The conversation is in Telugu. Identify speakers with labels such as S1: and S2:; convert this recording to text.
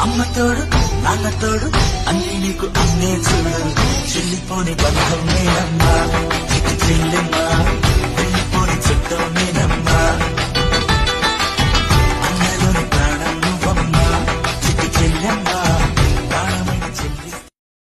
S1: అమ్మ తోడు నాన్న తోడు అన్ని నీకు అన్నే చూడు చెల్లిపోని బంధం నేనమ్మా చిట్టి చెల్లెమ్మ